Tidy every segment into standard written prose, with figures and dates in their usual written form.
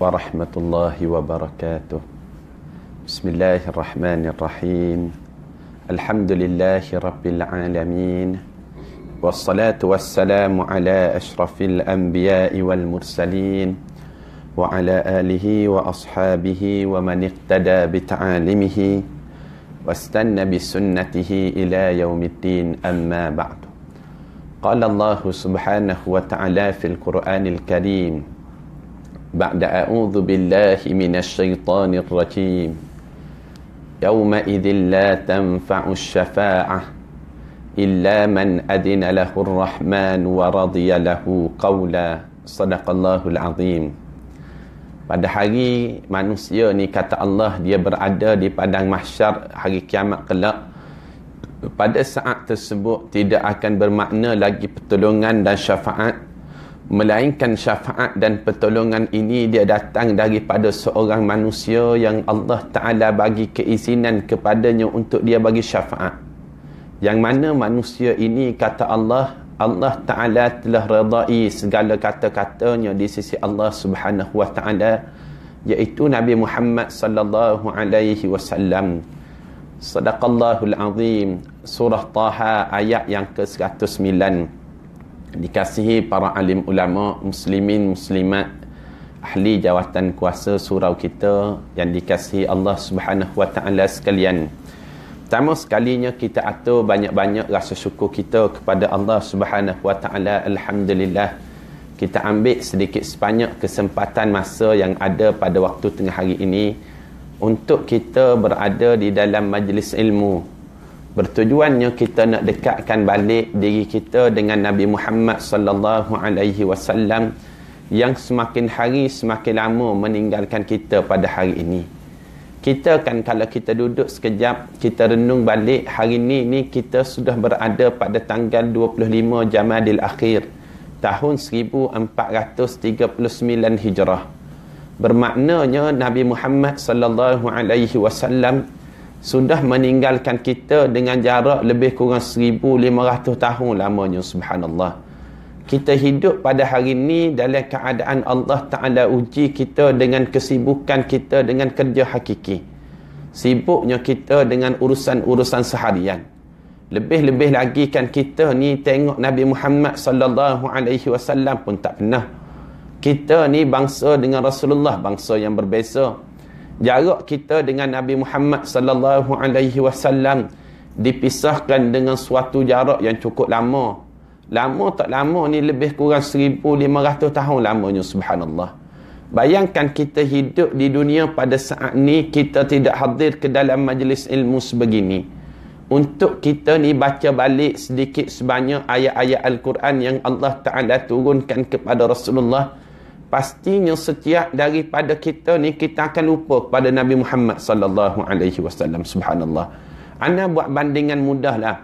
warahmatullahi wabarakatuh. Bismillahirrahmanirrahim. Alhamdulillahi rabbil alamin. Wassalatu wassalamu ala ashrafil anbiya'i wal mursalin wa ala alihi wa ashabihi wa man iqtada bita'alimihi wastanna bisunnatihi ila yaumiddin, amma ba'du. Qala Allah subhanahu wa ta'ala fil Qur'anil Karim ba'da a'udzu billahi minasy syaithanir rajim. Yauma idzin la tanfa'u syafa'ah illa man adina lahu ar-rahman wa radiya lahu qawla. Sadaqallahul azim. Pada hari manusia ni, kata Allah, dia berada di padang mahsyar hari kiamat kelak. Pada saat tersebut tidak akan bermakna lagi pertolongan dan syafaat, melainkan syafaat dan pertolongan ini dia datang daripada seorang manusia yang Allah Ta'ala bagi keizinan kepadanya untuk dia bagi syafaat. Yang mana manusia ini, kata Allah, Allah Ta'ala telah redai segala kata-katanya di sisi Allah Subhanahu Wa Ta'ala, iaitu Nabi Muhammad sallallahu alaihi wasallam. Sadaqallahul azim. Surah Taha ayat yang ke-109. Dikasihi para alim ulama, muslimin, muslimat, ahli jawatan kuasa surau kita yang dikasihi Allah Subhanahu Wa Ta'ala sekalian. Pertama sekalinya kita atur banyak-banyak rasa syukur kita kepada Allah Subhanahu Wa Ta'ala. Alhamdulillah, kita ambil sedikit sebanyak kesempatan masa yang ada pada waktu tengah hari ini untuk kita berada di dalam majlis ilmu. Bertujuannya kita nak dekatkan balik diri kita dengan Nabi Muhammad sallallahu alaihi wasallam yang semakin hari semakin lama meninggalkan kita pada hari ini. Kita kan, kalau kita duduk sekejap, kita renung balik, hari ni kita sudah berada pada tanggal 25 Jamadil Akhir tahun 1439 Hijrah. Bermaknanya Nabi Muhammad sallallahu alaihi wasallam sudah meninggalkan kita dengan jarak lebih kurang 1500 tahun lamanya. Subhanallah. Kita hidup pada hari ini dalam keadaan Allah Ta'ala uji kita dengan kesibukan kita dengan kerja hakiki. Sibuknya kita dengan urusan-urusan seharian. Lebih-lebih lagi kan kita ni tengok Nabi Muhammad sallallahu alaihi wasallam pun tak pernah. Kita ni bangsa dengan Rasulullah, bangsa yang berbeza. Jarak kita dengan Nabi Muhammad sallallahu alaihi wasallam dipisahkan dengan suatu jarak yang cukup lama. Lama tak lama ni lebih kurang 1500 tahun lamanya. Subhanallah. Bayangkan kita hidup di dunia pada saat ni, kita tidak hadir ke dalam majlis ilmu sebegini untuk kita ni baca balik sedikit sebanyak ayat-ayat Al-Quran yang Allah Ta'ala turunkan kepada Rasulullah. Pastinya setiap daripada kita ni, kita akan lupa kepada Nabi Muhammad sallallahu alaihi wasallam. Subhanallah. Ana buat bandingan mudah lah.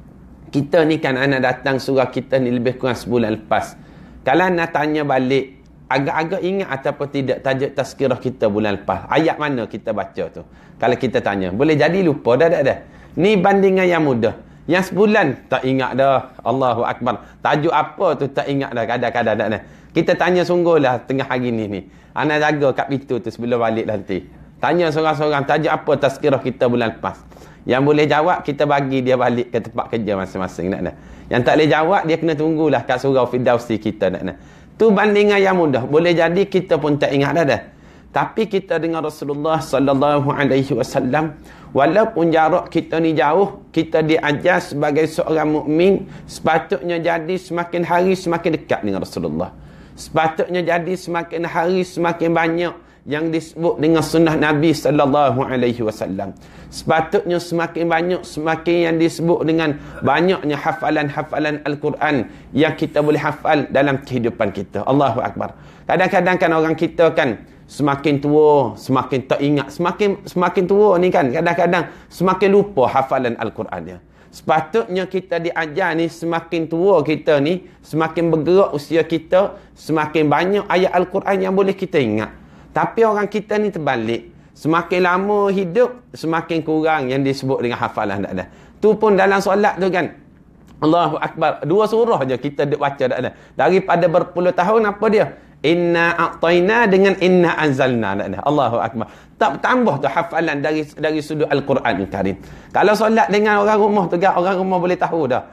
Kita ni kan, ana datang surah kita ni lebih kurang sebulan lepas. Kalau ana tanya balik, agak-agak ingat ataupun tidak tajuk tazkirah kita bulan lepas, ayat mana kita baca tu? Kalau kita tanya, boleh jadi lupa dah. Ni bandingan yang mudah. Yang sebulan tak ingat dah. Allahu Akbar. Tajuk apa tu tak ingat dah kadang-kadang dah. Kita tanya sungguhlah tengah hari ni. Ana jaga kat pintu tu sebelum balik nanti. Tanya seorang-seorang, tajuk apa tazkirah kita bulan lepas? Yang boleh jawab, kita bagi dia balik ke tempat kerja masing-masing. Yang tak boleh jawab, dia kena tunggulah kat surau Firdausi kita. Tu bandingan yang mudah. Boleh jadi kita pun tak ingat dah. Tapi kita dengan Rasulullah sallallahu alaihi wasallam, walaupun jarak kita ni jauh, kita diajar sebagai seorang mukmin sepatutnya jadi semakin hari semakin dekat dengan Rasulullah. Sepatutnya jadi semakin hari semakin banyak yang disebut dengan sunnah Nabi sallallahu alaihi wasallam. Sepatutnya semakin banyak semakin yang disebut dengan banyaknya hafalan-hafalan Al-Quran yang kita boleh hafal dalam kehidupan kita. Allahu Akbar. Kadang-kadang kan orang kita kan semakin tua semakin tak ingat, semakin tua ni kan kadang-kadang semakin lupa hafalan Al-Quran dia. Sepatutnya kita diajar ni, semakin tua kita ni, semakin bergerak usia kita, semakin banyak ayat Al-Quran yang boleh kita ingat. Tapi orang kita ni terbalik. Semakin lama hidup, semakin kurang yang disebut dengan hafalan. Tu pun dalam solat tu kan. Allahu Akbar. 2 surah je kita duk baca dah. Daripada berpuluh tahun apa dia? Inna a'tayna dengan inna anzalna. Allahu akbar. Tak tambah tu hafalan dari sudut Al-Quran Karim. Kalau solat dengan orang rumah tu, orang rumah boleh tahu dah.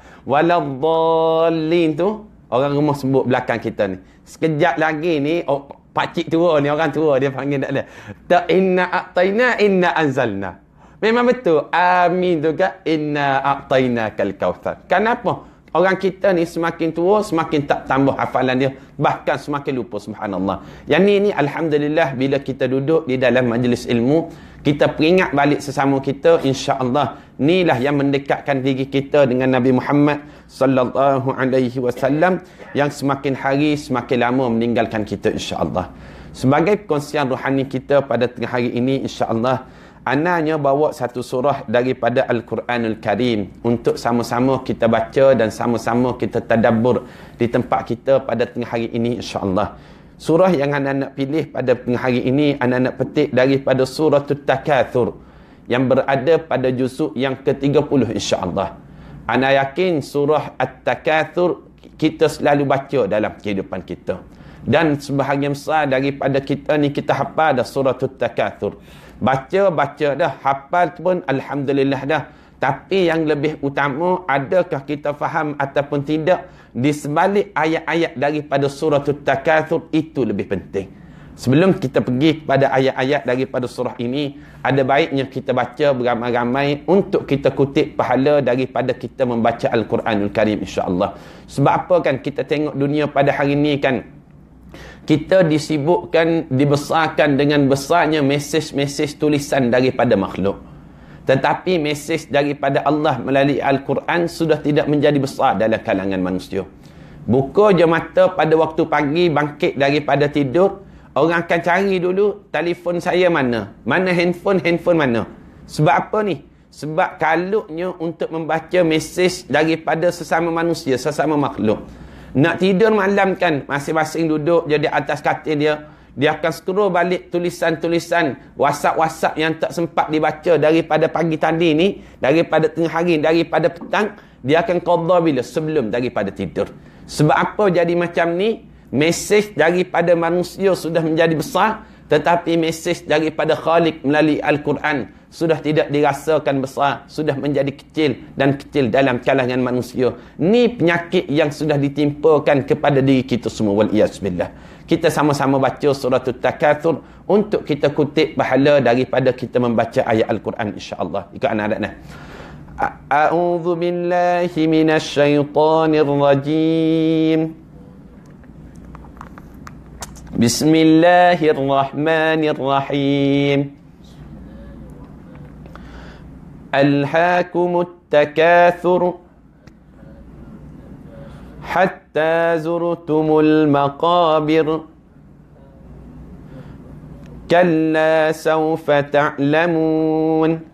Waladdallin tu orang rumah sebut belakang kita ni. Sekejap lagi ni pakcik tua ni, orang tua dia panggil tak ada. Tak, inna a'tayna inna anzalna. Memang betul. Amin tu kan, inna a'tayna kal kautsar. Kenapa? Orang kita ni semakin tua, semakin tak tambah hafalan dia. Bahkan semakin lupa, subhanallah. Yang ni alhamdulillah, bila kita duduk di dalam majlis ilmu, kita peringat balik sesama kita, insya-Allah. Inilah yang mendekatkan diri kita dengan Nabi Muhammad sallallahu alaihi wasallam, yang semakin hari semakin lama meninggalkan kita, insya-Allah. Sebagai perkongsian rohani kita pada tengah hari ini, insya-Allah, anaknya bawa satu surah daripada Al-Quranul Karim untuk sama-sama kita baca dan sama-sama kita tadabbur di tempat kita pada tengah hari ini, insya-Allah. Surah yang anak-anak pilih pada tengah hari ini, anak-anak petik daripada Suratul Takatsur yang berada pada juzuk yang ke-30, insya-Allah. Anak yakin surah At-Takatsur kita selalu baca dalam kehidupan kita. Dan sebahagian besar daripada kita ni kita hafal dah Suratul Takatsur. Baca dah, hafal pun alhamdulillah dah. Tapi yang lebih utama, adakah kita faham ataupun tidak di sebalik ayat-ayat daripada Suratul Takatsur, itu lebih penting. Sebelum kita pergi kepada ayat-ayat daripada surah ini, ada baiknya kita baca beramai-ramai untuk kita kutip pahala daripada kita membaca Al-Quranul Karim, insya-Allah. Sebab apa kan kita tengok dunia pada hari ini kan, kita disibukkan, dibesarkan dengan besarnya mesej-mesej tulisan daripada makhluk. Tetapi mesej daripada Allah melalui Al-Quran sudah tidak menjadi besar dalam kalangan manusia. Buka je mata pada waktu pagi, bangkit daripada tidur, orang akan cari dulu telefon saya mana, handphone mana. Sebab apa ni? Sebab kalutnya untuk membaca mesej daripada sesama manusia, sesama makhluk. Nak tidur malam kan, masing-masing duduk je di atas katil dia. Dia akan scroll balik tulisan-tulisan WhatsApp yang tak sempat dibaca daripada pagi tadi ni, daripada tengah hari, daripada petang. Dia akan qada bila? Sebelum daripada tidur. Sebab apa jadi macam ni? Mesej daripada manusia sudah menjadi besar, tetapi mesej daripada Khalik melalui Al-Quran sudah tidak dirasakan besar, sudah menjadi kecil dan kecil dalam kalangan manusia. Ni penyakit yang sudah ditimpakan kepada diri kita semua, wal-iyazbillah. Kita sama-sama baca Suratul Takatsur untuk kita kutip pahala daripada kita membaca ayat Al-Quran, insya-Allah. Ikut anak-anak nah. A'udzu billahi minasy syaithanir rajim. Bismillahirrahmanirrahim. Alhaakumut takatsur hatta zurtumul maqabir. Kalla sawfa ta'lamun.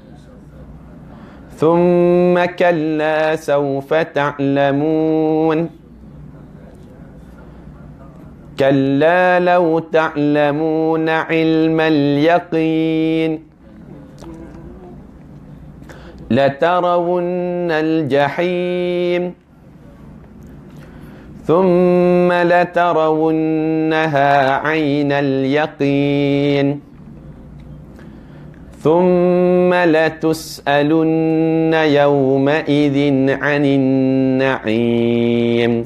Thumma kalla sawfa ta'lamun. كلا لو تعلمون علم اليقين لترون الجحيم ثم لترونها عين اليقين ثم لتسألن يومئذ عن النعيم.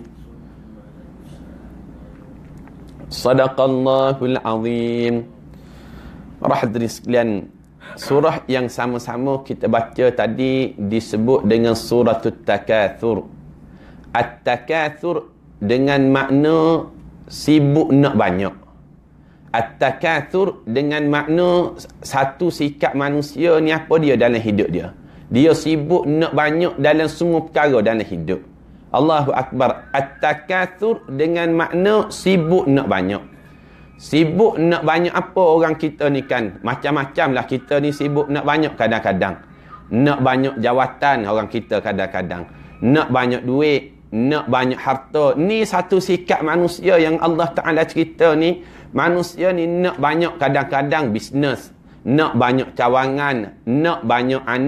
Sadaqallahul azim. Para hadirin sekalian, surah yang sama-sama kita baca tadi disebut dengan Suratul Takatsur. At-Takatsur dengan makna sibuk nak banyak. At-Takatsur dengan makna satu sikap manusia ni apa dia dalam hidup dia. Dia sibuk nak banyak dalam semua perkara dalam hidup. Allahu Akbar. At-Takatsur dengan makna sibuk nak banyak. Sibuk nak banyak apa orang kita ni kan? Macam-macam lah kita ni sibuk nak banyak kadang-kadang. Nak banyak jawatan orang kita kadang-kadang. Nak banyak duit. Nak banyak harta. Ni satu sikap manusia yang Allah Ta'ala cerita ni. Manusia ni nak banyak kadang-kadang bisnes. Nak banyak cawangan. Nak banyak anak.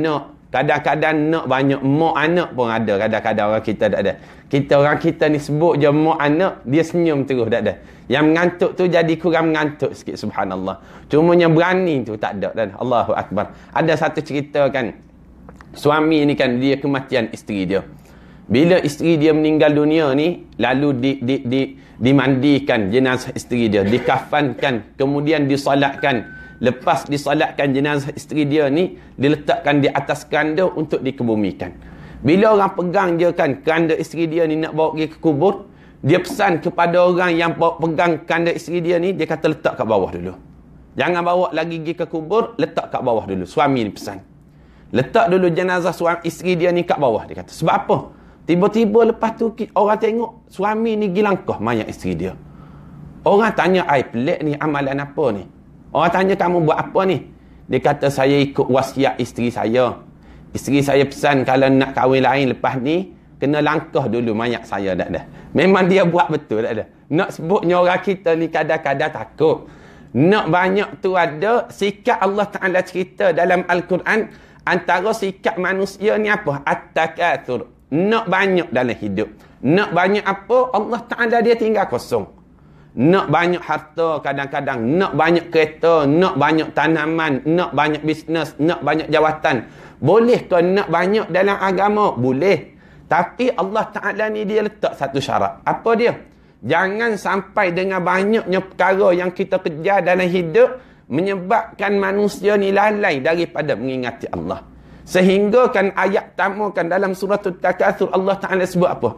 Kadang-kadang nak banyak mak anak pun ada. Kadang-kadang orang kita tak ada. Orang kita ni sebut je mak anak, dia senyum terus, tak ada. Yang mengantuk tu jadi kurang mengantuk sikit, subhanallah. Cuma yang berani tu tak ada. Dan Allahu Akbar. Ada satu cerita kan, suami ni kan, dia kematian isteri dia. Bila isteri dia meninggal dunia ni, lalu dimandikan jenazah isteri dia, dikafankan, kemudian disolatkan. Lepas disolatkan jenazah isteri dia ni, diletakkan di atas keranda untuk dikebumikan. Bila orang pegang je kan keranda isteri dia ni nak bawa pergi ke kubur, dia pesan kepada orang yang pegang keranda isteri dia ni, dia kata letak kat bawah dulu. Jangan bawa lagi pergi ke kubur, letak kat bawah dulu. Suami ni pesan. Letak dulu jenazah suami isteri dia ni kat bawah, dia kata. Sebab apa? Tiba-tiba lepas tu orang tengok suami ni pergi langkah mayat isteri dia. Orang tanya, pelik ni amalan apa ni? Orang tanya, kamu buat apa ni? Dia kata, saya ikut wasiat isteri saya. Isteri saya pesan kalau nak kahwin lain lepas ni, kena langkah dulu mayat saya, tak ada. Memang dia buat betul, tak ada. Nak sebutnya orang kita ni kadang-kadang takut. Nak banyak tu ada, sikap Allah Ta'ala cerita dalam Al-Quran, antara sikap manusia ni apa? At-takathur. Nak banyak dalam hidup. Nak banyak apa? Allah Ta'ala dia tinggal kosong. Nak banyak harta kadang-kadang, nak banyak kereta, nak banyak tanaman, nak banyak bisnes, nak banyak jawatan. Boleh ke nak banyak dalam agama? Boleh. Tapi Allah Ta'ala ni dia letak satu syarat. Apa dia? Jangan sampai dengan banyaknya perkara yang kita kejar dalam hidup menyebabkan manusia ni lalai daripada mengingati Allah. Sehingga kan ayat pertama kan dalam surah At-Takatsur, Allah Ta'ala sebut apa?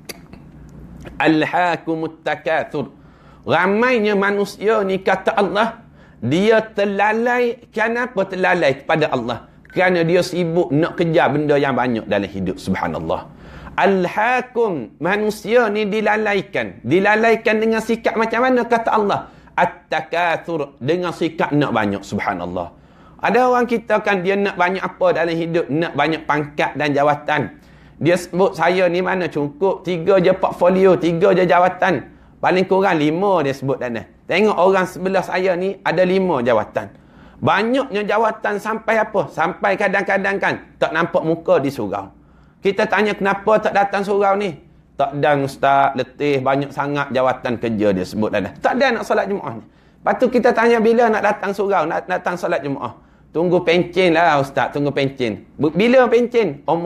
Alhaakumut takatsur. Ramainya manusia ni, kata Allah, dia terlalai. Kenapa terlalai kepada Allah? Kerana dia sibuk nak kejar benda yang banyak dalam hidup. Subhanallah. Alhaakum, manusia ni dilalaikan. Dilalaikan dengan sikap macam mana? Kata Allah, at-takatsur, dengan sikap nak banyak. Subhanallah. Ada orang kita kan, dia nak banyak apa dalam hidup? Nak banyak pangkat dan jawatan. Dia sebut, saya ni mana cukup 3 je portfolio, 3 je jawatan. Paling kurang 5 dia sebut dana. Tengok orang sebelah saya ni ada 5 jawatan. Banyaknya jawatan sampai apa? Sampai kadang-kadang kan tak nampak muka di surau. Kita tanya kenapa tak datang surau ni? Tak ada ustaz, letih, banyak sangat jawatan kerja dia sebut dana. Tak ada nak solat Jumaat ni. Lepas tu kita tanya bila nak datang surau, nak datang solat Jumaat. Tunggu pencen lah ustaz, tunggu pencen. Bila pencen? Umur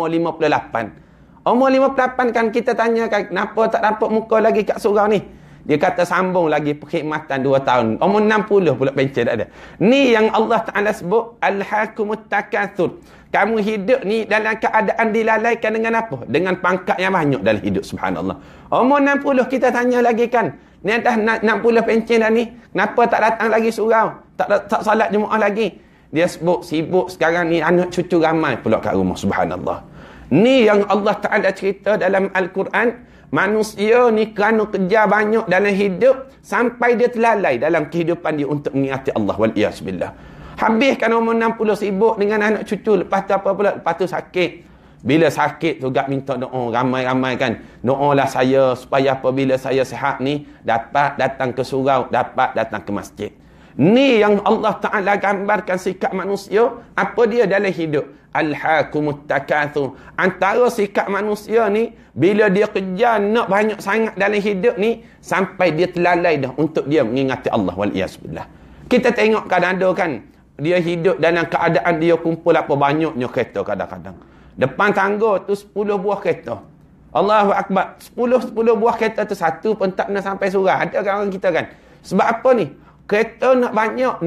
58. Umur 58 kan kita tanya kan kenapa tak nampak muka lagi kat surau ni? Dia kata sambung lagi perkhidmatan 2 tahun. Umur 60 pula pencen tak ada. Ni yang Allah Ta'ala sebut alhaakumut takatsur. Kamu hidup ni dalam keadaan dilalaikan dengan apa? Dengan pangkat yang banyak dalam hidup. Subhanallah. Umur 60 kita tanya lagi kan. Ni dah 60 pencen dah ni. Kenapa tak datang lagi surau? Tak salat Jumaat lagi. Dia sebut sibuk sekarang ni, anak cucu ramai pula kat rumah. Subhanallah. Ni yang Allah Ta'ala cerita dalam Al-Quran. Manusia ni kerana kerja banyak dalam hidup sampai dia terlalai dalam kehidupan dia untuk mengingati Allah. Wal'iyazbillah. Habiskan umur 60 sibuk dengan anak cucu. Lepas tu apa pula? Lepas tu sakit. Bila sakit tu gak minta doa ramai-ramai kan. Doalah saya supaya apabila saya sihat ni dapat datang ke surau, dapat datang ke masjid. Ni yang Allah Ta'ala gambarkan sikap manusia. Apa dia dalam hidup? Alhaakumut takatsur. Antara sikap manusia ni, bila dia kejar nak banyak sangat dalam hidup ni, sampai dia terlalai dah untuk dia mengingati Allah. Wal'iyazbillah. Kita tengok kadang-kadang kan, dia hidup dalam keadaan dia kumpul apa banyaknya kereta kadang-kadang. Depan tangga tu 10 buah kereta. Allahu Akbar. 10 buah kereta tu satu pun tak nak sampai surau. Ada kan orang kita kan. Sebab apa ni? Kereta nak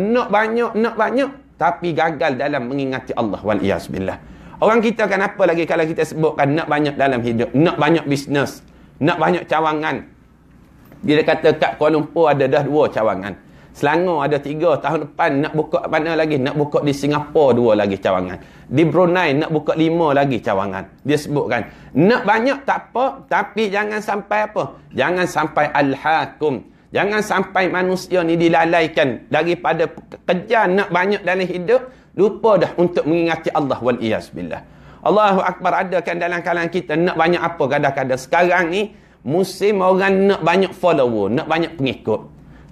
banyak. Tapi gagal dalam mengingati Allah. Wal'iyazbillah. Orang kita kan apa lagi kalau kita sebutkan nak banyak dalam hidup. Nak banyak bisnes. Nak banyak cawangan. Dia kata kat Kuala Lumpur ada dah 2 cawangan. Selangor ada 3. Tahun depan nak buka mana lagi? Nak buka di Singapura 2 lagi cawangan. Di Brunei nak buka 5 lagi cawangan. Dia sebutkan. Nak banyak tak apa. Tapi jangan sampai apa? Jangan sampai alhaakum. Jangan sampai manusia ni dilalaikan daripada kerja nak banyak dalam hidup, lupa dah untuk mengingati Allah. Wal'iyazbillah. Allahu Akbar. Ada kan dalam kalangan kita nak banyak apa kadang-kadang. Sekarang ni musim orang nak banyak follower, nak banyak pengikut.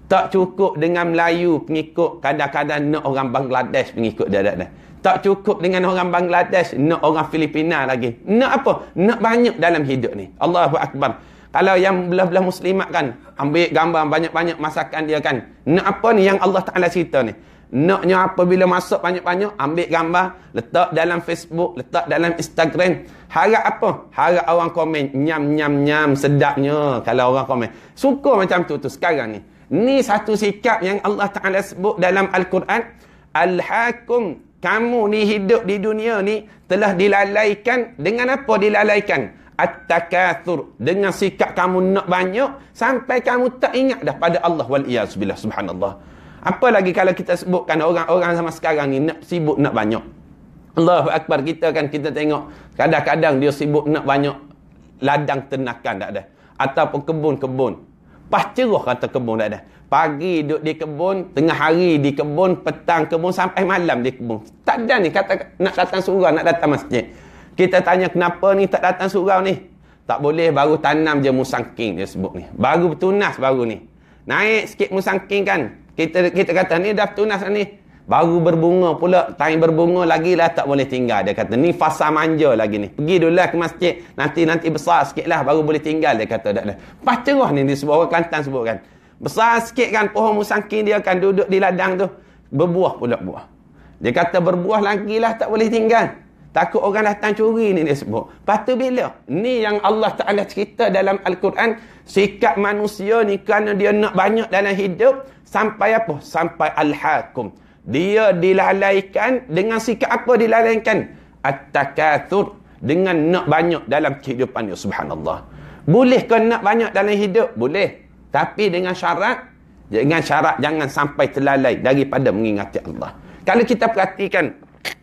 Tak cukup dengan Melayu pengikut, kadang-kadang nak orang Bangladesh pengikut dia dah. Tak cukup dengan orang Bangladesh, nak orang Filipina lagi. Nak apa? Nak banyak dalam hidup ni. Allahu Akbar. Kalau yang belah-belah muslimat kan, ambil gambar banyak-banyak masakan dia kan. Nak apa ni yang Allah Ta'ala cerita ni? Naknya apabila masuk banyak-banyak, ambil gambar, letak dalam Facebook, letak dalam Instagram. Harap apa? Harap orang komen, nyam-nyam-nyam, sedapnya kalau orang komen. Suka macam tu sekarang ni. Ni satu sikap yang Allah Ta'ala sebut dalam Al-Quran. Al-Hakum, kamu ni hidup di dunia ni telah dilalaikan. Dengan apa dilalaikan? At-takathur, dengan sikap kamu nak banyak sampai kamu tak ingat dah pada Allah wal-iyazbillah, subhanallah. Apa lagi kalau kita sebutkan orang-orang sama sekarang ni nak sibuk nak banyak. Allahu Akbar. Kita tengok kadang-kadang dia sibuk nak banyak ladang ternakan tak ada, ataupun kebun-kebun. Pas cerah kata kebun tak ada. Pagi duduk di kebun, tengah hari di kebun, petang kebun, sampai malam di kebun. Tak ada ni kata nak datang surau, nak datang masjid. Kita tanya kenapa ni tak datang surau ni? Tak boleh, baru tanam je musangking dia sebut ni. Baru bertunas baru ni. Naik sikit musangking kan. Kita kata ni dah bertunas ni. Baru berbunga pula. Time berbunga lagi lah tak boleh tinggal. Dia kata ni fasa manja lagi ni. Pergi dulu lah ke masjid. Nanti besar sikit lah baru boleh tinggal. Dia kata dah. Pas cerah ni disebut orang Kelantan sebut kan. Besar sikit kan pohon musangking dia kan duduk di ladang tu. Berbuah pula buah. Dia kata berbuah lagi lah tak boleh tinggal. Takut orang datang curi ni dia sebut. Lepas tu bila? Ni yang Allah Ta'ala cerita dalam Al-Quran. Sikap manusia ni kerana dia nak banyak dalam hidup. Sampai apa? Sampai Al-Hakum. Dia dilalaikan. Dengan sikap apa dilalaikan? At-takathur. Dengan nak banyak dalam kehidupan dia. Subhanallah. Boleh ke nak banyak dalam hidup? Boleh. Tapi dengan syarat. Dengan syarat jangan sampai terlalai daripada mengingati Allah. Kalau kita perhatikan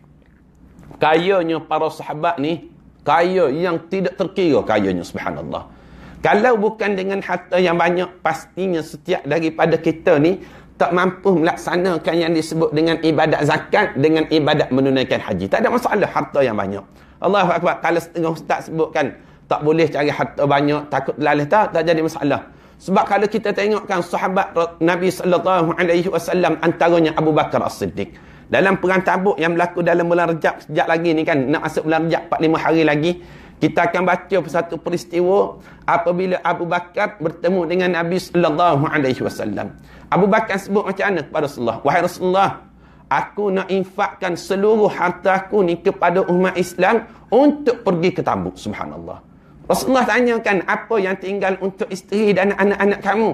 kayanya para sahabat ni, kaya yang tidak terkira kayanya, subhanallah. Kalau bukan dengan harta yang banyak, pastinya setiap daripada kita ni tak mampu melaksanakan yang disebut dengan ibadat zakat, dengan ibadat menunaikan haji. Tak ada masalah harta yang banyak. Allahu Akbar. Kalau setengah ustaz sebutkan tak boleh cari harta banyak, takut lalai, tak jadi masalah. Sebab kalau kita tengokkan sahabat Nabi sallallahu alaihi wasallam, antaranya Abu Bakar As-Siddiq. Dalam perang Tabuk yang berlaku dalam bulan Rejab sejak lagi ni kan, nak masuk bulan Rejab 4-5 hari lagi, kita akan baca satu peristiwa apabila Abu Bakar bertemu dengan Nabi sallallahu alaihi wasallam. Abu Bakar sebut macam mana kepada Rasulullah? Wahai Rasulullah, aku nak infakkan seluruh harta aku ni kepada umat Islam untuk pergi ke Tabuk. Subhanallah. Rasulullah tanyakan, apa yang tinggal untuk isteri dan anak-anak kamu?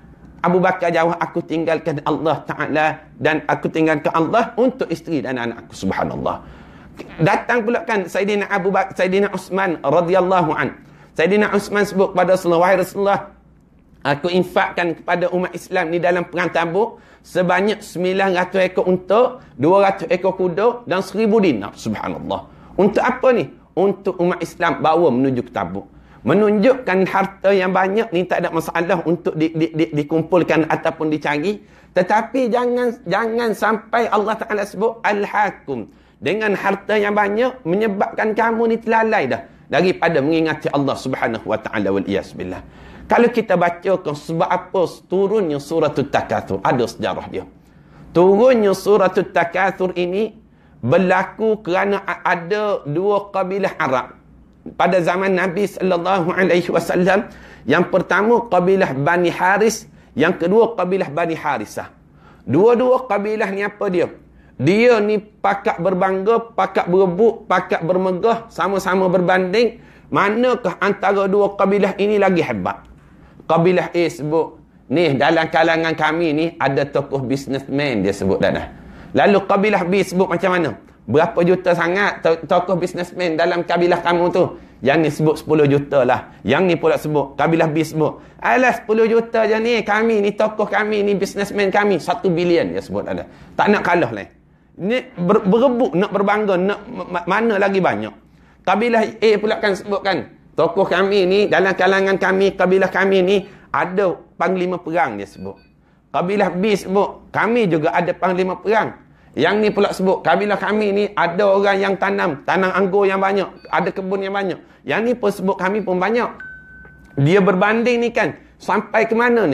Abu Bakar jawab, aku tinggalkan Allah Ta'ala dan aku tinggalkan Allah untuk isteri dan anak aku. Subhanallah. Datang pula kan Sayyidina Abu Bakar, Sayyidina Uthman radhiyallahu an. Sayyidina Uthman sebut kepada Rasulullah, wahai Rasulullah, aku infakkan kepada umat Islam ni dalam perang Tabuk sebanyak 900 ekor unta, 200 ekor kuda dan 1000 dinar. Subhanallah. Untuk apa ni? Untuk umat Islam bawa menuju ke Tabuk. Menunjukkan harta yang banyak ni tak ada masalah untuk dikumpulkan ataupun dicari. Tetapi jangan sampai Allah Ta'ala sebut Al-Hakum. Dengan harta yang banyak menyebabkan kamu ni terlalai dah daripada mengingati Allah Subhanahu Wa Ta'ala wal-iyazbillah. Kalau kita bacakan sebab apa turunnya suratul Takathur, ada sejarah dia. Turunnya suratul Takathur ini berlaku kerana ada dua kabilah Arab pada zaman Nabi sallallahu alaihi wasallam. Yang pertama kabilah Bani Haris, yang kedua kabilah Bani Harisah. Dua-dua kabilah ni apa dia? Dia ni pakat berbangga, pakat berebut, pakat bermegah, sama-sama berbanding. Manakah antara dua kabilah ini lagi hebat? Kabilah A sebut, ni dalam kalangan kami ni ada tokoh businessman, dia sebut dah. Lalu kabilah B sebut macam mana? Berapa juta sangat tokoh businessman dalam kabilah kamu tu? Yang ni sebut 10 juta lah. Yang ni pula sebut, kabilah B sebut, alah 10 juta je ni, kami ni tokoh kami ni, businessman kami 1 bilion, dia sebut ada. Tak nak kalah lah. Ni berebut, nak berbangga, nak mana lagi banyak. Kabilah A pula kan sebutkan, tokoh kami ni, dalam kalangan kami, kabilah kami ni ada panglima perang, dia sebut. Kabilah B sebut, kami juga ada panglima perang. Yang ni pula sebut, kabilah kami ni ada orang yang tanam anggur yang banyak, ada kebun yang banyak. Yang ni pun sebut, kami pun banyak. Dia berbanding ni kan, sampai ke mana ni?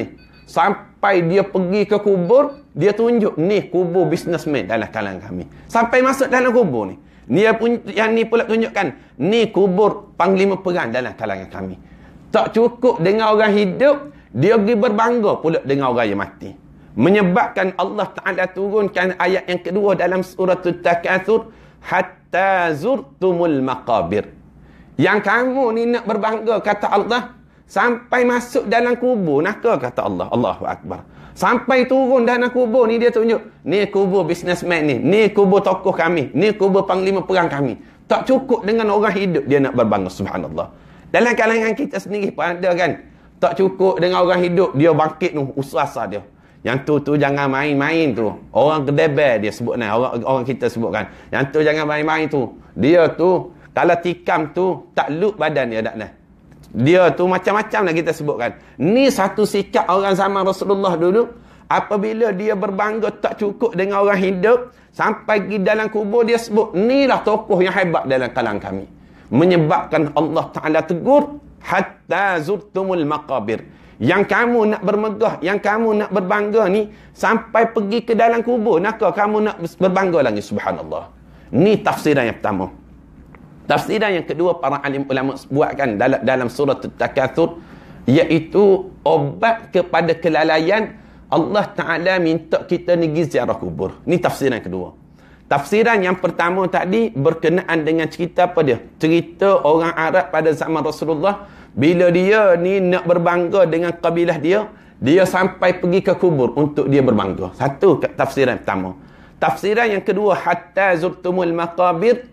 Sampai dia pergi ke kubur, dia tunjuk, ni kubur businessman dalam kalangan kami. Sampai masuk dalam kubur ni, dia pun, yang ni pula tunjukkan, ni kubur panglima perang dalam kalangan kami. Tak cukup dengan orang hidup, dia pergi berbangga pula dengan orang yang mati. Menyebabkan Allah Ta'ala turunkan ayat yang kedua dalam surah At-Takatsur, hatta zurtumul maqabir. Yang kamu ni nak berbangga, kata Allah, sampai masuk dalam kubur, nakal, kata Allah. Allahu Akbar. Sampai turun dalam kubur ni, dia tunjuk, ni kubur businessman ni kubur tokoh kami, ni kubur panglima perang kami. Tak cukup dengan orang hidup, dia nak berbangga. Subhanallah. Dalam kalangan kita sendiri pun ada kan, tak cukup dengan orang hidup, dia bangkit tu, usaha dia. Yang tu jangan main-main tu. Orang kedebel dia sebut ni, orang kita sebutkan. Yang tu jangan main-main tu. Dia tu kalau tikam tu tak look badan dia tak nah. Dia tu macam-macam lah kita sebutkan. Ni satu sikap orang zaman Rasulullah dulu. Apabila dia berbangga tak cukup dengan orang hidup, sampai di dalam kubur dia sebut, inilah tokoh yang hebat dalam kalangan kami. Menyebabkan Allah Ta'ala tegur, hatta zurtumul maqabir. Yang kamu nak bermegah, yang kamu nak berbangga ni, sampai pergi ke dalam kubur, nakal kamu nak berbangga lagi. Subhanallah. Ni tafsiran yang pertama. Tafsiran yang kedua para alim ulama buatkan dalam surah At-Takatsur, iaitu obat kepada kelalaian. Allah Ta'ala minta kita ni pergi ziarah kubur. Ni tafsiran yang kedua. Tafsiran yang pertama tadi berkenaan dengan cerita apa dia? Cerita orang Arab pada zaman Rasulullah. Bila dia ni nak berbangga dengan kabilah dia, dia sampai pergi ke kubur untuk dia berbangga. Satu tafsiran pertama. Tafsiran yang kedua, hatta zurtumul maqabir,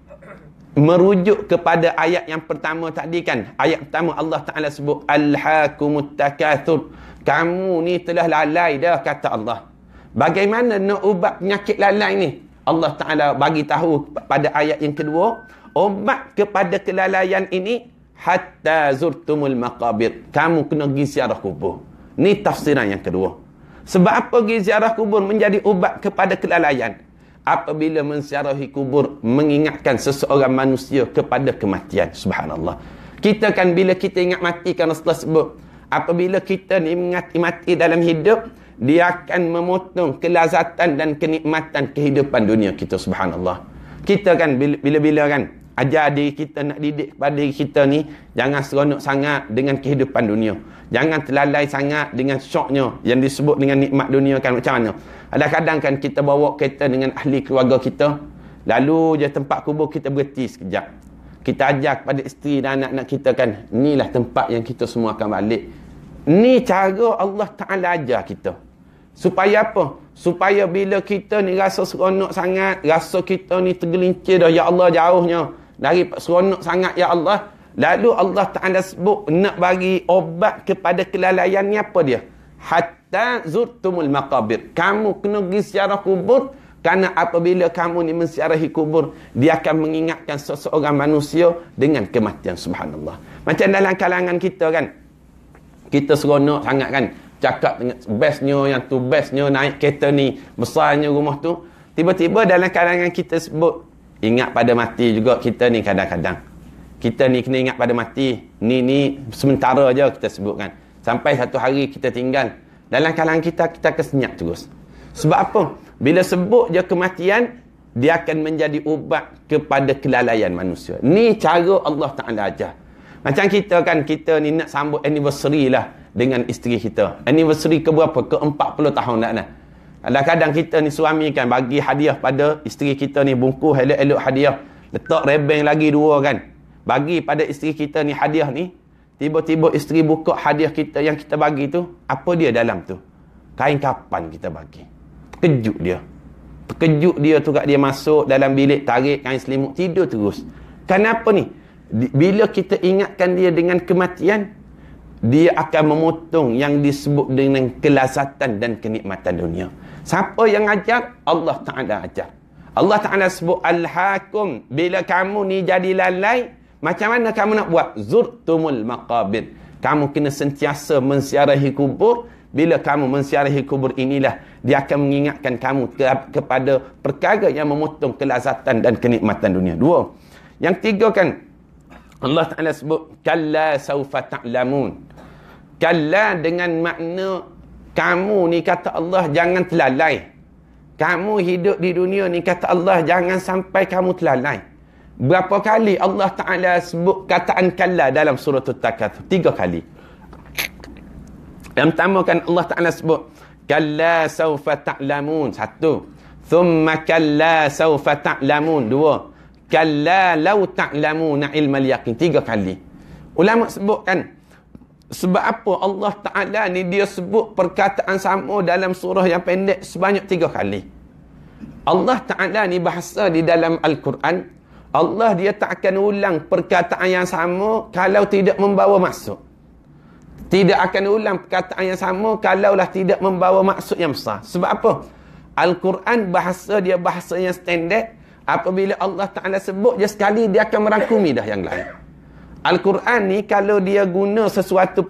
merujuk kepada ayat yang pertama tadi kan. Ayat pertama Allah Ta'ala sebut, alhaakumut takatsur. Kamu ni telah lalai dah, kata Allah. Bagaimana nak ubat penyakit lalai ni? Allah Ta'ala bagi tahu pada ayat yang kedua, obat kepada kelalaian ini, hatta zurtumul maqabir. Kamu kena pergi ziarah kubur. Ni tafsiran yang kedua. Sebab apa pergi ziarah kubur menjadi ubat kepada kelalaian? Apabila menziarahi kubur, mengingatkan seseorang manusia kepada kematian. Subhanallah. Kita kan bila kita ingat mati, kan Rasulullah sebut, apabila kita ni mengingati mati dalam hidup, dia akan memotong kelazatan dan kenikmatan kehidupan dunia kita. Subhanallah. Kita kan bila-bila kan ajar diri kita, nak didik kepada diri kita ni, jangan seronok sangat dengan kehidupan dunia. Jangan terlalai sangat dengan syoknya yang disebut dengan nikmat dunia kan. Macam mana? Kadang-kadang kan kita bawa kereta dengan ahli keluarga kita, lalu je tempat kubur kita berhenti sekejap. Kita ajar kepada isteri dan anak-anak kita kan, inilah tempat yang kita semua akan balik. Ni cara Allah Ta'ala ajar kita. Supaya apa? Supaya bila kita ni rasa seronok sangat, rasa kita ni tergelincir dah, ya Allah jauhnya dari seronok sangat, ya Allah. Lalu Allah Ta'ala sebut nak bagi obat kepada kelalaian ni apa dia? Hatta zurtumul maqabir. Kamu kena pergi ziarah kubur, kerana apabila kamu ni menziarahi kubur, dia akan mengingatkan seseorang manusia dengan kematian. Subhanallah. Macam dalam kalangan kita kan, kita seronok sangat kan, cakap dengan bestnya yang tu, bestnya naik kereta ni, besarnya rumah tu. Tiba-tiba dalam kalangan kita sebut, ingat pada mati juga kita ni kadang-kadang. Kita ni kena ingat pada mati. Ni sementara je kita sebutkan. Sampai satu hari kita tinggal. Dalam kalangan kita kesenyap terus. Sebab apa? Bila sebut je kematian, dia akan menjadi ubat kepada kelalaian manusia. Ni cara Allah Ta'ala ajar. Macam kita kan, kita ni nak sambut anniversary lah dengan isteri kita. Anniversary ke berapa? Ke 40 tahun dah nah. Kadang-kadang kita ni suami kan bagi hadiah pada isteri kita ni, bungkus elok-elok hadiah. Letak rebeng lagi 2 kan. Bagi pada isteri kita ni hadiah ni. Tiba-tiba isteri buka hadiah kita yang kita bagi tu. Apa dia dalam tu? Kain kapan kita bagi. Terkejut dia. Terkejut dia tu kat dia masuk dalam bilik, tarik kain selimut, tidur terus. Kenapa ni? Bila kita ingatkan dia dengan kematian, dia akan memotong yang disebut dengan kelazatan dan kenikmatan dunia. Siapa yang ajar? Allah Ta'ala ajar. Allah Ta'ala sebut alhaakum. Bila kamu ni jadi lalai, macam mana kamu nak buat? Zurtumul maqabir. Kamu kena sentiasa menziarahi kubur. Bila kamu menziarahi kubur inilah, dia akan mengingatkan kamu kepada perkara yang memotong kelazatan dan kenikmatan dunia. 2. Yang 3 kan, Allah Ta'ala sebut kalla saufa ta'lamun. Kalla dengan makna Kamu ni kata Allah jangan telalai. Kamu hidup di dunia ni kata Allah jangan sampai kamu telalai. Berapa kali Allah Ta'ala sebut kataan kalla dalam surah At-Takatsur? 3 kali. Yang pertama kan Allah Ta'ala sebut kalla sawfa ta'lamun. 1. Thumma kalla sawfa ta'lamun. 2. Kalla law ta'lamuna ilmal yaqin. 3 kali. Ulama sebut kan, sebab apa Allah Ta'ala ni dia sebut perkataan sama dalam surah yang pendek sebanyak 3 kali. Allah Ta'ala ni bahasa di dalam Al-Quran, Allah dia tak akan ulang perkataan yang sama kalau tidak membawa maksud. Tidak akan ulang perkataan yang sama kalaulah tidak membawa maksud yang besar. Sebab apa? Al-Quran bahasa dia bahasa yang standard. Apabila Allah Ta'ala sebut je sekali, dia akan merangkumi dah yang lain. Al-Quran ni kalau dia guna sesuatu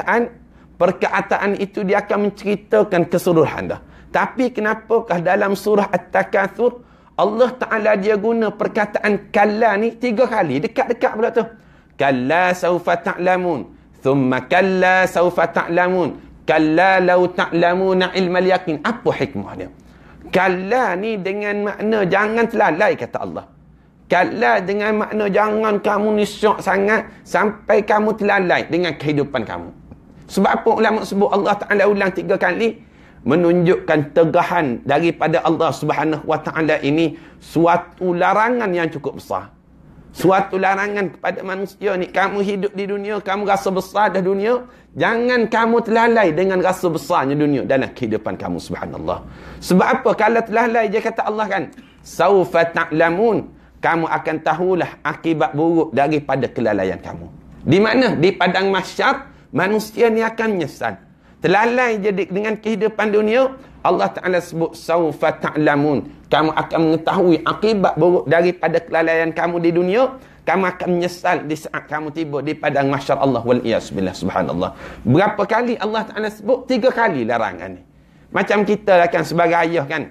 perkataan itu dia akan menceritakan keseluruhan dah. Tapi kenapakah dalam surah At-Takatsur Allah Ta'ala dia guna perkataan kalla ni 3 kali, dekat-dekat pula tu. Kalla sawfa ta'lamun, thumma kalla sawfa ta'lamun, kalla law ta'lamuna ilmal yaqin. Apa hikmah dia? Kalla ni dengan makna jangan telalai, kata Allah. Kalla dengan makna jangan kamu ni syok sangat sampai kamu telalai dengan kehidupan kamu. Sebab apa ulama sebut Allah Ta'ala ulang 3 kali? Menunjukkan tegahan daripada Allah Subhanahu Wa Ta'ala ini suatu larangan yang cukup besar. Suatu larangan kepada manusia ni. Kamu hidup di dunia, kamu rasa besar dah dunia, jangan kamu telalai dengan rasa besarnya dunia dalam kehidupan kamu. Subhanallah. Sebab apa? Kalau telalai je kata Allah kan, saufa ta'lamun, kamu akan tahulah akibat buruk daripada kelalaian kamu. Di mana? Di padang mahsyar, manusia ni akan menyesal. Telalai jadi dengan kehidupan dunia, Allah Ta'ala sebut saufa ta'lamun, kamu akan mengetahui akibat buruk daripada kelalaian kamu di dunia. Kamu akan menyesal di saat kamu tiba di padang mahsyar Allah wal-iyazbillah. Subhanallah. Berapa kali Allah Ta'ala sebut? 3 kali larangan ni. Macam kita lah kan sebagai ayah kan,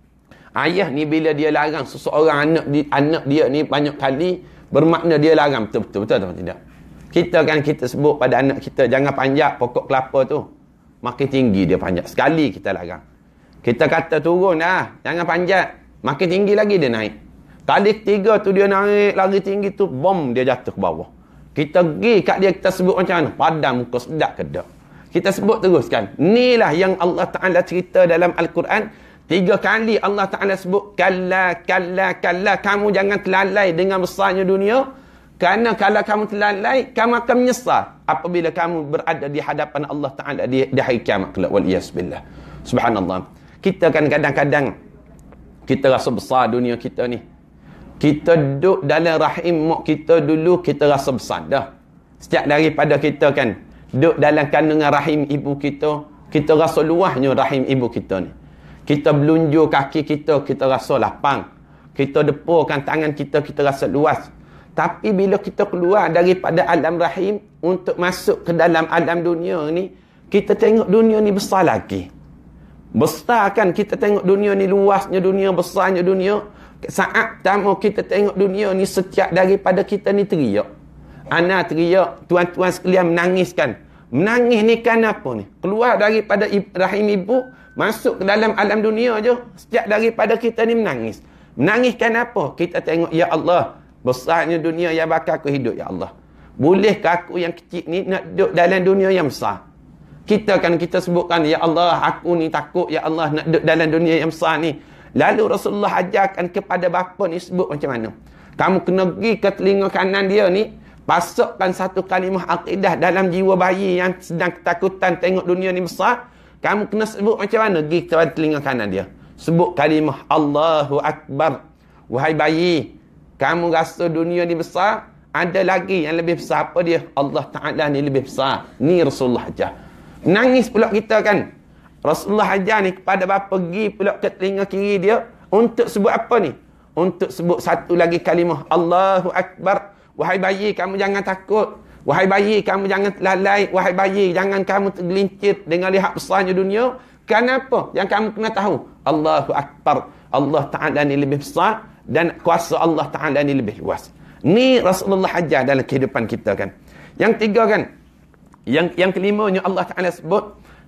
ayah ni bila dia larang seseorang anak dia ni banyak kali, bermakna dia larang betul-betul atau tidak? Kita kan kita sebut pada anak kita jangan panjat pokok kelapa tu. Makin tinggi dia panjat. Sekali kita larang. Kita kata turun dah, jangan panjat. Makin tinggi lagi dia naik. Kali ketiga tu dia naik lagi tinggi tu, bom dia jatuh ke bawah. Kita pergi kat dia, kita sebut macam mana? Padam muka sedap ke tak? Kita sebut terus kan. Inilah yang Allah Ta'ala cerita dalam Al-Quran. 3 kali Allah Ta'ala sebut kalla, kalla, kalla. Kamu jangan telalai dengan besarnya dunia. Kerana kalau kamu telalai, kamu akan menyesal apabila kamu berada di hadapan Allah Ta'ala di hari kiamat kelak. Waliyazbillah. Subhanallah. Kita kan kadang-kadang kita rasa besar dunia kita ni. Kita duduk dalam rahim mak kita dulu, kita rasa besar dah. Sejak daripada kita kan duduk dalam kandungan rahim ibu kita, kita rasa luasnya rahim ibu kita ni. Kita belunjuk kaki kita, kita rasa lapang. Kita depurkan tangan kita, kita rasa luas. Tapi bila kita keluar daripada alam rahim untuk masuk ke dalam alam dunia ni, kita tengok dunia ni besar lagi. Besar kan, kita tengok dunia ni luasnya dunia, besarnya dunia. Saat pertama kita tengok dunia ni, setiap daripada kita ni teriak. Ana teriak, tuan-tuan sekalian menangis kan. Menangis ni kan apa ni? Keluar daripada rahim ibu, masuk ke dalam alam dunia je, setiap daripada kita ni menangis. Menangis kan apa? Kita tengok, ya Allah, besarnya dunia yang bakal aku hidup, ya Allah. Bolehkah aku yang kecil ni nak duduk dalam dunia yang besar? Kita kan kita sebutkan, ya Allah, aku ni takut, ya Allah, nak duduk dalam dunia yang besar ni. Lalu Rasulullah ajarkan kepada bapa ni sebut macam mana? Kamu kena pergi ke telinga kanan dia ni, pasukkan satu kalimah akidah dalam jiwa bayi yang sedang ketakutan tengok dunia ni besar. Kamu kena sebut macam mana? Pergi ke telinga kanan dia, sebut kalimah Allahu Akbar. Wahai bayi, kamu rasa dunia ni besar, ada lagi yang lebih besar. Apa dia? Allah Ta'ala ni lebih besar. Ni Rasulullah ajar. Nangis pula kita kan. Rasulullah ajar ni kepada bapa, pergi pula ke telinga kiri dia untuk sebut apa ni? Untuk sebut satu lagi kalimah Allahu Akbar. Wahai bayi, kamu jangan takut. Wahai bayi, kamu jangan telalai. Wahai bayi, jangan kamu tergelincir dengan lihat besarnya dunia. Kenapa? Yang kamu kena tahu, Allahu Akbar. Allah Ta'ala ni lebih besar dan kuasa Allah Ta'ala ni lebih luas. Ni Rasulullah ajar dalam kehidupan kita kan. Yang tiga kan, yang kelimanya Allah Ta'ala sebut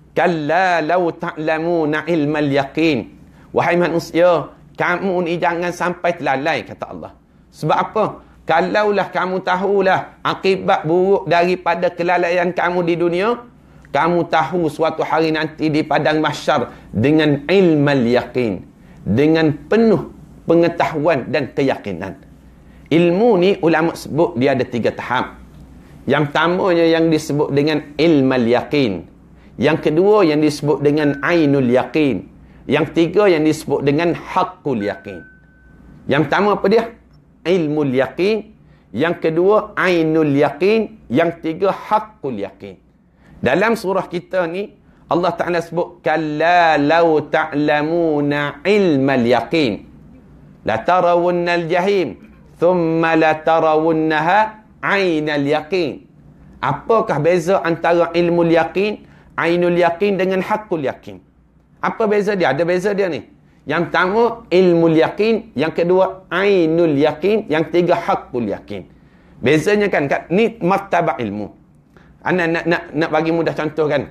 kalla law ta'lamuna ilmal yaqin. Wahai manusia, kamu ni jangan sampai terlalai, kata Allah. Sebab apa? Kalaulah kamu tahulah akibat buruk daripada kelalaian kamu di dunia, kamu tahu suatu hari nanti di padang mahsyar dengan ilmal yaqin, dengan penuh pengetahuan dan keyakinan. Ilmu ni ulama sebut dia ada 3 tahap. Yang pertamanya yang disebut dengan ilmal yaqin. Yang kedua yang disebut dengan ainul yaqin. Yang ketiga yang disebut dengan haqqul yaqin. Yang pertama apa dia? Ilmul yaqin. Yang kedua ainul yaqin. Yang ketiga haqqul yaqin. Dalam surah kita ni Allah Ta'ala sebut kalla law ta'lamuna ilmal yaqin la tarawunnal jahim thumma la tarawunnaha ainal yaqin. Apakah beza antara ilmul yaqin, ainul yaqin dengan haqqul yaqin? Apa beza dia? Ada beza dia ni. Yang pertama ilmul yaqin, yang kedua ainul yaqin, yang ketiga haqqul yaqin. Bezanya kan ni martabah ilmu. Ana nak bagi mudah contoh kan.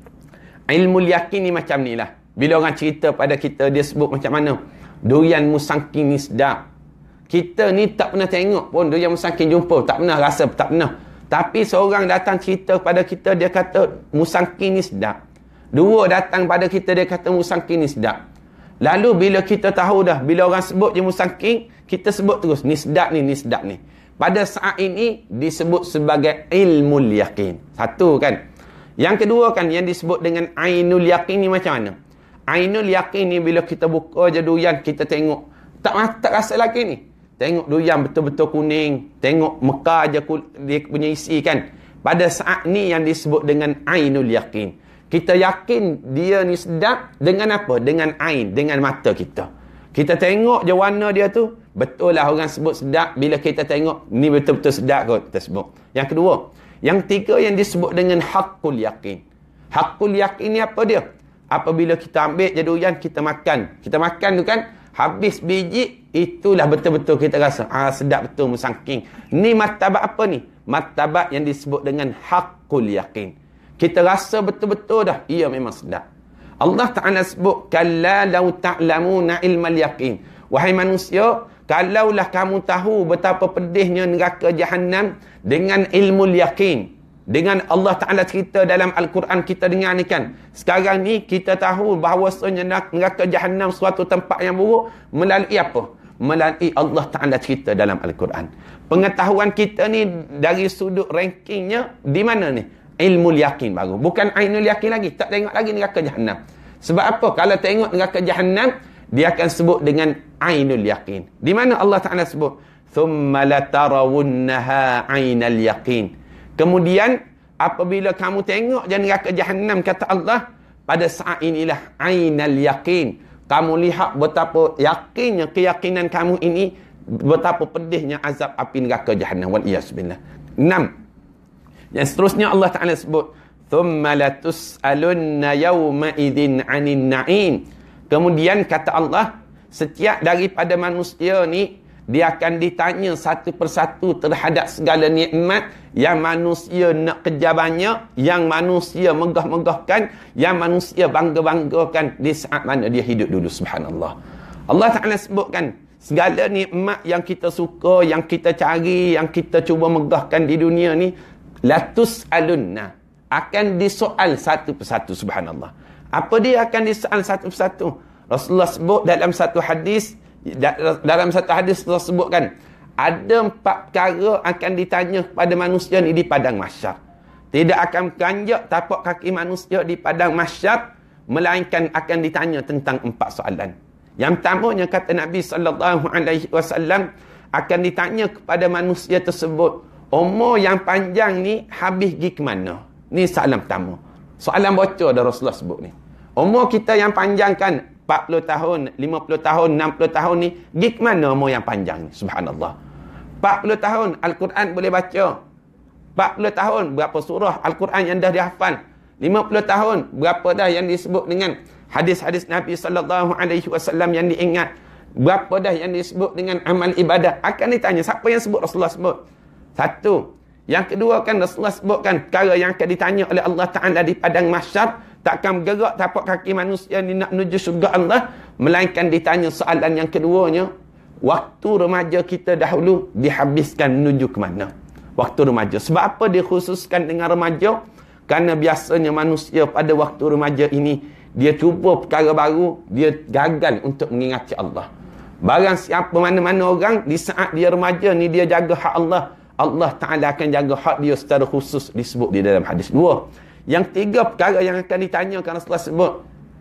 Ilmul yaqin ni macam ni lah. Bila orang cerita pada kita, dia sebut macam mana? Durian musangking ni sedap. Kita ni tak pernah tengok pun durian musangking, jumpa, tak pernah rasa, tak pernah. Tapi seorang datang cerita pada kita, dia kata musangking ni sedap. Dua datang pada kita, dia kata musangking ni sedap. Lalu bila kita tahu dah, bila orang sebut je musangking, kita sebut terus, ni sedap ni sedap ni. Pada saat ini disebut sebagai ilmul yaqin. Satu kan. Yang kedua kan yang disebut dengan ainul yaqin ni macam mana? Ainul yaqin ni bila kita buka je durian, kita tengok tak rasa lagi ni. Tengok durian betul-betul kuning, tengok mekar je dia punya isi kan. Pada saat ni yang disebut dengan ainul yaqin. Kita yakin dia ni sedap dengan apa? Dengan ain, dengan mata kita. Kita tengok je warna dia tu, betul lah orang sebut sedap. Bila kita tengok, ni betul-betul sedap kot, kita sebut. Yang kedua. Yang ketiga yang disebut dengan haqqul yaqin. Haqqul yaqin ni apa dia? Apabila kita ambil je durian, kita makan. Kita makan tu kan, habis biji, itulah betul-betul kita rasa, sedap betul musangking. Ni martabat apa ni? Martabat yang disebut dengan haqqul yaqin. Kita rasa betul-betul dah, ia memang sedap. Allah Ta'ala sebut, kalla law ta'lamuna ilmal yaqin. Wahai manusia, kalaulah kamu tahu betapa pedihnya neraka Jahannam dengan ilmu yakin. Dengan Allah Ta'ala cerita dalam Al-Quran kita dengar ni kan. Sekarang ni kita tahu bahawasanya neraka Jahannam suatu tempat yang buruk melalui apa? Melalui Allah Ta'ala cerita dalam Al-Quran. Pengetahuan kita ni dari sudut rankingnya di mana ni? Ilmu yakin baru. Bukan ainul yakin lagi. Tak tengok lagi neraka Jahannam. Sebab apa? Kalau tengok neraka Jahannam, dia akan sebut dengan ainul yaqin. Di mana Allah Ta'ala sebut? Thumma latarawunnaha ainal yaqin. Kemudian, apabila kamu tengok je neraka Jahannam, kata Allah, pada saat inilah ainal yaqin. Kamu lihat betapa yakinnya, keyakinan kamu ini, betapa pedihnya azab api neraka Jahannam. Wal'iyazbillah. 6. Yang seterusnya Allah Ta'ala sebut, thumma latus'alunna yawma idzin 'anil na'im. Kemudian kata Allah, setiap daripada manusia ni, dia akan ditanya satu persatu terhadap segala nikmat yang manusia nak kejar banyak, yang manusia megah-megahkan, yang manusia bangga-banggakan di saat mana dia hidup dulu. Subhanallah. Allah Ta'ala sebutkan, segala nikmat yang kita suka, yang kita cari, yang kita cuba megahkan di dunia ni, latus'alunna, akan disoal satu persatu. Subhanallah. Apa dia akan disoal satu persatu? Rasulullah sebut dalam satu hadis, Rasulullah sebutkan, ada 4 perkara akan ditanya kepada manusia ni di padang mahsyar. Tidak akan beranjak tapak kaki manusia di padang mahsyar, melainkan akan ditanya tentang 4 soalan. Yang pertamanya kata Nabi SAW, akan ditanya kepada manusia tersebut, umur yang panjang ni habis pergi ke mana? Ni soalan pertama. Soalan bocor dah Rasulullah sebut ni. Umur kita yang panjang kan 40 tahun, 50 tahun, 60 tahun ni, pergi ke mana umur yang panjang ni? Subhanallah. 40 tahun Al-Quran boleh baca. 40 tahun berapa surah Al-Quran yang dah dihafal. 50 tahun berapa dah yang disebut dengan hadis-hadis Nabi SAW yang diingat. Berapa dah yang disebut dengan amal ibadah. Akan ditanya siapa yang sebut? Rasulullah sebut. Satu. Yang kedua kan Rasulullah sebutkan perkara yang akan ditanya oleh Allah Ta'ala di padang mahsyar takkan bergerak tapak kaki manusia ni nak menuju syurga Allah, melainkan ditanya soalan yang keduanya, waktu remaja kita dahulu dihabiskan menuju ke mana? Waktu remaja. Sebab apa dia khususkan dengan remaja? Kerana biasanya manusia pada waktu remaja ini, dia cuba perkara baru, dia gagal untuk mengingati Allah. Barang siapa mana-mana orang, di saat dia remaja ni, dia jaga hak Allah, Allah Ta'ala akan jaga hak dia secara khusus, disebut di dalam hadis. Dua. Yang tiga perkara yang akan ditanyakan Rasulullah sebut,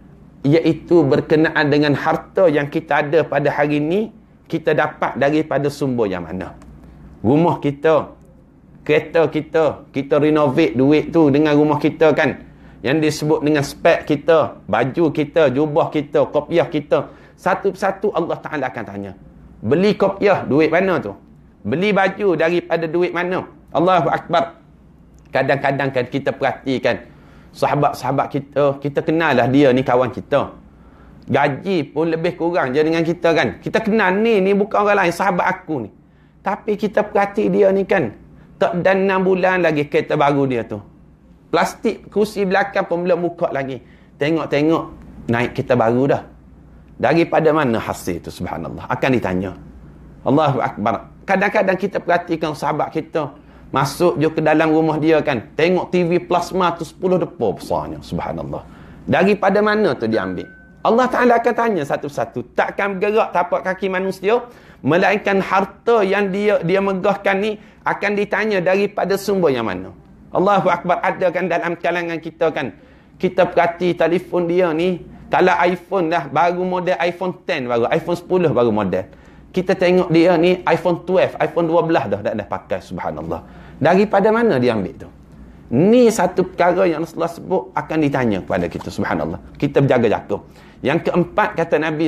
iaitu berkenaan dengan harta yang kita ada pada hari ini, kita dapat daripada sumber yang mana? Rumah kita, kereta kita, kita renovate duit tu dengan rumah kita kan, yang disebut dengan spek kita, baju kita, jubah kita, kopiah kita, satu persatu Allah Ta'ala akan tanya. Beli kopiah, duit mana tu? Beli baju daripada duit mana? Allahu Akbar. Kadang-kadang kan kita perhatikan sahabat-sahabat kita kenal lah dia ni kawan kita, gaji pun lebih kurang je dengan kita kan. Kita kenal ni bukan orang lain, sahabat aku ni. Tapi kita perhati dia ni kan, tak dan 6 bulan lagi kereta baru dia tu, plastik kursi belakang pun belum buka lagi. Tengok-tengok naik kereta baru dah. Daripada mana hasil tu? Subhanallah. Akan ditanya. Allahu Akbar. Kadang-kadang kita perhatikan sahabat kita, masuk je ke dalam rumah dia kan, tengok TV plasma tu 10 depa besarnya. Subhanallah. Daripada mana tu dia ambil? Allah Ta'ala akan tanya satu-satu. Takkan bergerak tapak kaki manusia, melainkan harta yang dia megahkan ni akan ditanya daripada sumber yang mana. Allahu Akbar. Ada kan dalam kalangan kita kan, kita perhati telefon dia ni, kalau iPhone dah baru model iPhone 10 baru, iPhone 10 baru model, kita tengok dia ni iPhone 12, iPhone 12 dah pakai. Subhanallah. Daripada mana dia ambil tu? Ni satu perkara yang Rasulullah sebut akan ditanya kepada kita. Subhanallah. Kita berjaga-jaga. Yang keempat, kata Nabi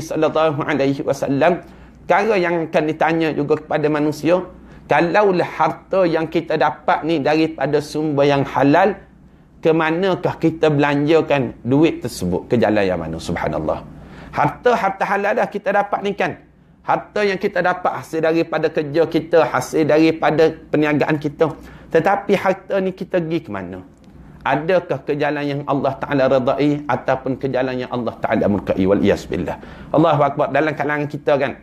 SAW, perkara yang akan ditanya juga kepada manusia, kalaulah harta yang kita dapat ni daripada sumber yang halal, ke manakah kita belanjakan duit tersebut? Ke jalan yang mana? Subhanallah. Harta halal dah kita dapat ni kan, harta yang kita dapat hasil daripada kerja kita, hasil daripada perniagaan kita. Tetapi harta ni kita pergi ke mana? Adakah ke jalan yang Allah Ta'ala redai, ataupun ke jalan yang Allah Ta'ala murkai? Wal-iyaz billah. Allahu Akbar. Dalam kalangan kita kan,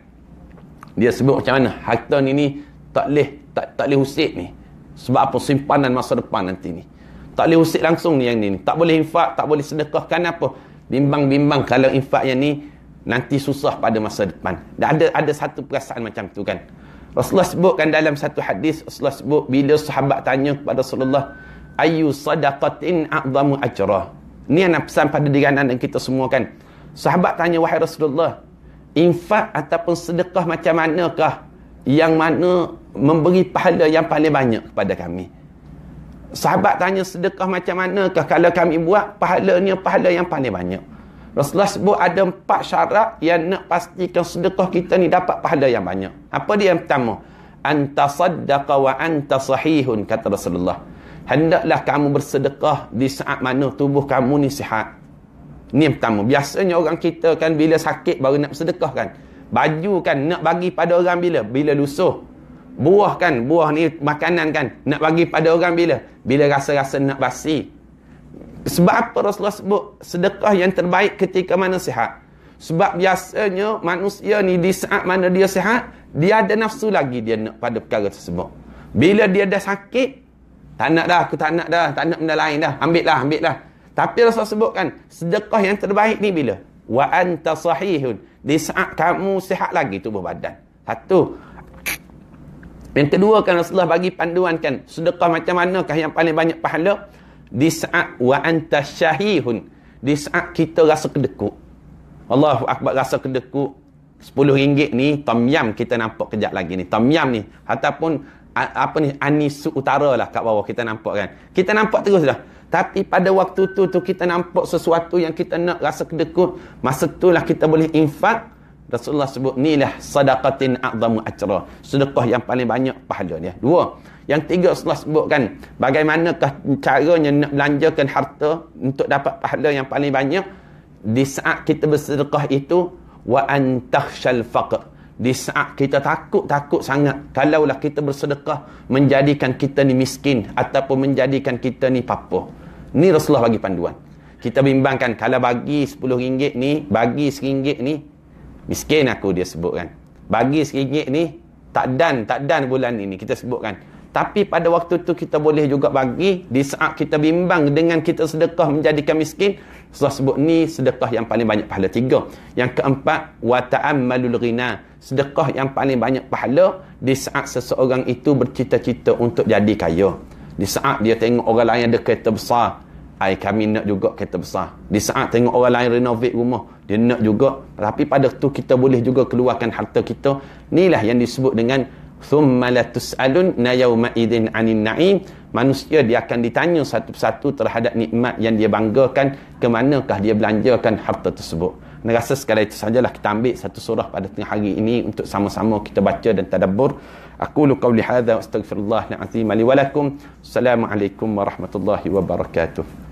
dia sebut macam mana? Harta ni tak boleh usik ni. Sebab apa? Simpanan masa depan nanti ni. Tak boleh usik langsung ni yang ni. Tak boleh infak, tak boleh sedekah. Kenapa? Bimbang-bimbang kalau infak yang ni nanti susah pada masa depan. Dan ada satu perasaan macam tu kan. Rasulullah sebutkan dalam satu hadis, Rasulullah sebut bila sahabat tanya kepada Rasulullah, ayu sadaqatin a'zamu ajra. Ni yang pesan pada diri anda dan kita semua kan. Sahabat tanya, wahai Rasulullah, infak ataupun sedekah macam manakah yang mana memberi pahala yang paling banyak kepada kami? Sahabat tanya, sedekah macam manakah kalau kami buat pahalanya pahala yang paling banyak? Rasulullah sebut ada 4 syarat yang nak pastikan sedekah kita ni dapat pahala yang banyak. Apa dia yang pertama? Anta saddaqa wa anta sahihun, kata Rasulullah. Hendaklah kamu bersedekah di saat mana tubuh kamu ni sihat. Ni yang pertama. Biasanya orang kita kan bila sakit baru nak bersedekah kan. Baju kan nak bagi pada orang bila lusuh. Buah kan, buah ni makanan kan, nak bagi pada orang bila rasa-rasa nak basi. Sebab apa Rasulullah sebut sedekah yang terbaik ketika mana sihat? Sebab biasanya manusia ni di saat mana dia sihat, dia ada nafsu lagi dia nak pada perkara tersebut. Bila dia dah sakit, tak nak dah, aku tak nak dah, tak nak benda lain dah, ambil lah. Tapi Rasulullah sebut kan, sedekah yang terbaik ni bila? Wa anta sahihun, di saat kamu sihat lagi tubuh badan. Satu. Yang kedua kan Rasulullah bagi panduan kan, sedekah macam manakah yang paling banyak pahala? Di saat wa anta syahihun, di saat kita rasa kedekut. Allahu Akbar, rasa kedekut. RM10 ni tom yam kita nampak kejap lagi ni. Tom yam ni ataupun apa ni, Anisu Utara lah kat bawah kita nampak kan. Kita nampak terus dah. Tapi pada waktu tu kita nampak sesuatu yang kita nak, rasa kedekut. Masa itulah kita boleh infak. Rasulullah sebut nilah sadaqatin a'zamu ajra, sedekah yang paling banyak pahala dia. Dua. Yang tiga Rasulullah sebutkan bagaimanakah caranya nak belanjakan harta untuk dapat pahala yang paling banyak. Di saat kita bersedekah itu, wa antakhshal faqr, di saat kita takut sangat kalaulah kita bersedekah menjadikan kita ni miskin ataupun menjadikan kita ni papa. Ni Rasulullah bagi panduan. Kita bimbangkan, kalau bagi RM10 ni, bagi RM1 ni, miskin aku dia sebutkan. Bagi RM1 ni, tak dan bulan ini, kita sebutkan. Tapi pada waktu tu kita boleh juga bagi, di saat kita bimbang dengan kita sedekah menjadikan miskin, Rasulullah sebut ni sedekah yang paling banyak pahala. 3. Yang keempat, wa ta'ammalul ghina. Sedekah yang paling banyak pahala di saat seseorang itu bercita-cita untuk jadi kaya. Di saat dia tengok orang lain ada kereta besar, kami nak juga kereta besar. Di saat tengok orang lain renovate rumah, dia nak juga. Tapi pada tu kita boleh juga keluarkan harta kita. Inilah yang disebut dengan thumma la tus'alunna yawma idzin 'anil na'im. Manusia dia akan ditanya satu persatu terhadap nikmat yang dia banggakan, ke manakah dia belanjakan harta tersebut. Saya rasa sekadar itu sajalah kita ambil satu surah pada tengah hari ini untuk sama-sama kita baca dan tadabbur. Aqulu qawli hadza wa astaghfirullahal azim li wa lakum. Assalamualaikum warahmatullahi wabarakatuh.